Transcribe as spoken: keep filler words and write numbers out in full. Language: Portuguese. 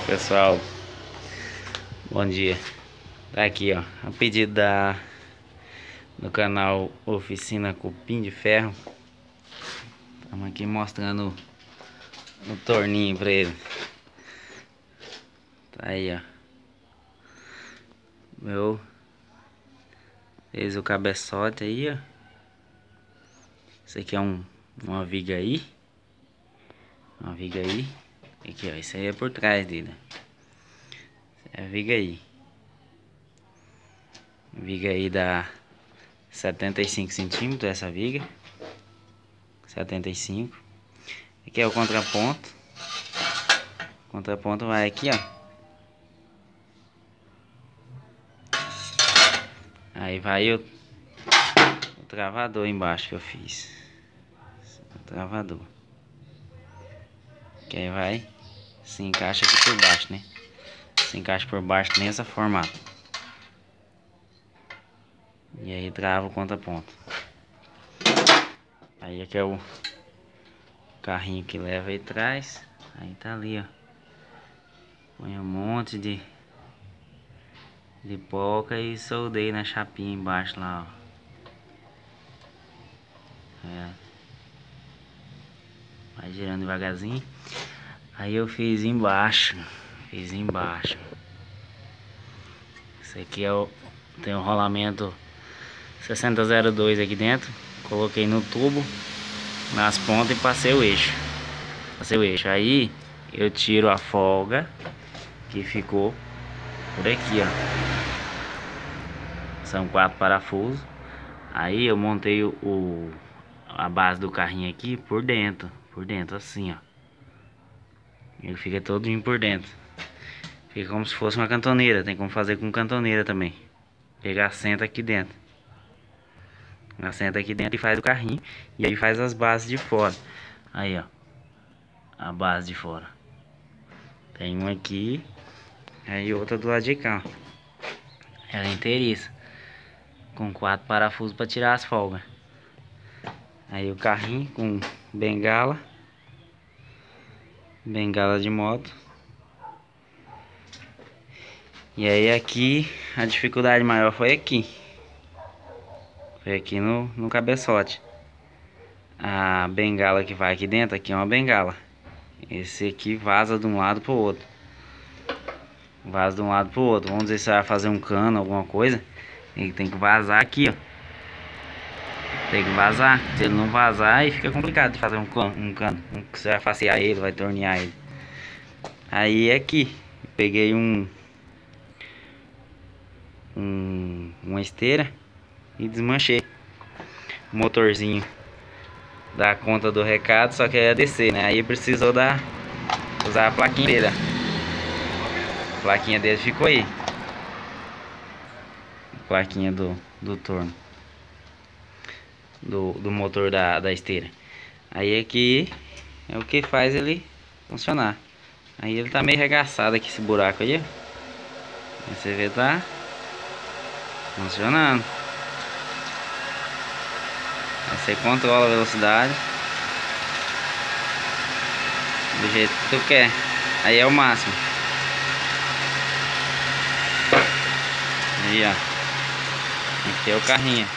Pessoal, bom dia. Tá aqui, ó, a pedido da do canal Oficina Cupim de Ferro. Estamos aqui mostrando o, o torninho pra ele. Tá aí, ó. Meu fez o cabeçote aí, ó. Isso aqui é um uma viga aí. Uma viga aí. Aqui, ó, isso aí é por trás dele. É a viga aí. Viga aí dá setenta e cinco centímetros essa viga. setenta e cinco. Aqui é o contraponto. O contraponto vai aqui, ó. Aí vai o, o travador embaixo que eu fiz. O travador. Que aí vai, se encaixa aqui por baixo, né? Se encaixa por baixo nessa formato. E aí trava o contraponto. Aí aqui é o carrinho que leva aí atrás. Aí tá ali, ó. Põe um monte de de poca e soldei na chapinha embaixo lá, ó. É. Vai girando devagarzinho. Aí eu fiz embaixo. Fiz embaixo. Esse aqui é o... tem um rolamento sessenta zero dois aqui dentro. Coloquei no tubo, nas pontas e passei o eixo. Passei o eixo. Aí eu tiro a folga que ficou por aqui, ó. São quatro parafusos. Aí eu montei o, o a base do carrinho aqui por dentro. Por dentro, assim, ó. Ele fica todinho por dentro. Fica como se fosse uma cantoneira. Tem como fazer com cantoneira também. Pegar assenta aqui dentro. Assenta aqui dentro e faz o carrinho. E aí faz as bases de fora. Aí, ó. A base de fora. Tem uma aqui. Aí outra do lado de cá, ó. Ela é inteiriça. Com quatro parafusos para tirar as folgas. Aí o carrinho com bengala. Bengala de moto. E aí aqui a dificuldade maior foi aqui. Foi aqui no, no cabeçote. A bengala que vai aqui dentro, aqui é uma bengala. Esse aqui vaza de um lado pro outro. Vaza de um lado pro outro. Vamos dizer se você vai fazer um cano, alguma coisa. Ele tem que vazar aqui, ó. Tem que vazar. Se ele não vazar, aí fica complicado de fazer um cano. Um cano. Você vai facear ele, vai tornear ele. Aí aqui, peguei um, um uma esteira e desmanchei o motorzinho da conta do recado, só que ia descer, né? Aí precisou dar, usar a plaquinha dele. A plaquinha dele ficou aí. A plaquinha do, do torno. Do, do motor da, da esteira. Aí aqui é o que faz ele funcionar. Aí ele tá meio regaçado aqui, esse buraco aí, ó. Você vê, tá funcionando. Aí você controla a velocidade do jeito que tu quer. Aí é o máximo. Aí, ó. Aqui é o carrinho.